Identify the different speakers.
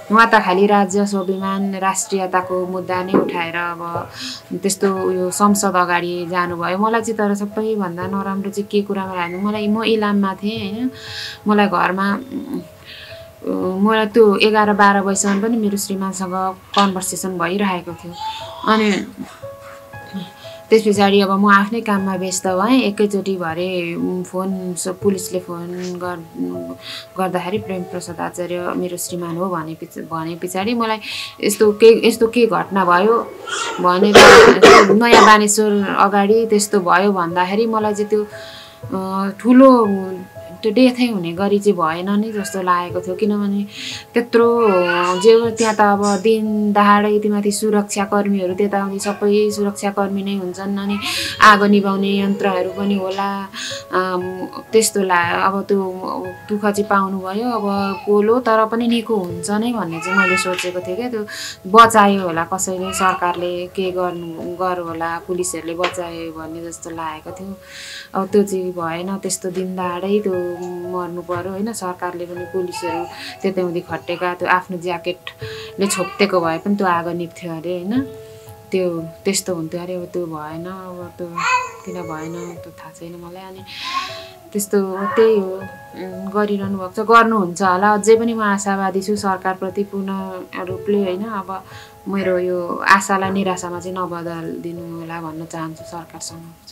Speaker 1: उहाँ त खालि राज्य स्वाभिमान राष्ट्रियताको मुद्दा नै उठाएर अब त्यस्तो उयो संसद अगाडि जानुभयो। मलाई चाहिँ तर सबैभन्दा नराम्रो चाहिँ के कुरामा लाग्यो, म इलाममा थिएँ होइन, मलाई घरमा मलाई त्यो 11-12 बजीसम्म पनि मेरो श्रीमानसँग कन्भर्सेसन भइरहेको थियो। अनि त्यस पछाडि अब म आफ्नै काममा व्यस्त भएँ। एकैचोटि भरे पुलिसले फोन गर्दाखेरि प्रेम प्रसाद आचार्य मेरो श्रीमान हो भने पछाडि मलाई यस्तो के घटना भयो भनेर नयाँ बानेश्वर अगाडि त्यस्तो भयो भन्दाखेरि मलाई चाहिँ त्यो ठुलो त्यो डेथै हुने गरी चाहिँ भएन नि जस्तो लागेको थियो। किनभने त्यत्रो जे त्यहाँ त अब दिन दहाडै यतिमाथि सुरक्षाकर्मीहरू त्यताउति सबै सुरक्षाकर्मी नै हुन्छन्। अनि आगो निभाउने यन्त्रहरू पनि होला, त्यस्तो अब त्यो दुःख चाहिँ पाउनुभयो। अब पोलो तर पनि निको हुन्छ नै भन्ने चाहिँ मैले सोचेको थिएँ क्या। त्यो बचायो होला कसैले, सरकारले के गर्नु होला, पुलिसहरूले बचायो भन्ने जस्तो लागेको थियो। अब त्यो चाहिँ भएन, त्यस्तो दिन दहाडै त्यो मर्नु पर्यो होइन। सरकारले पनि पुलिसहरू त्यताउँदि खटेका त्यो आफ्नो ज्याकेटले छोप्टेको भए पनि त्यो आगो निप्थ्यो अरे होइन, त्यो त्यस्तो हुन्थ्यो अरे। अब त्यो भएन, अब त्यो किन भएन त्यो थाहा छैन मलाई। अनि त्यस्तो त्यही हो गरिरहनु भएको छ, गर्नुहुन्छ होला। अझै पनि म आशावादी छु सरकारप्रति पूर्ण रूपले होइन। अब मेरो यो आशालाई निराशामा चाहिँ नबदलिदिनु होला भन्न चाहन्छु सरकारसँग।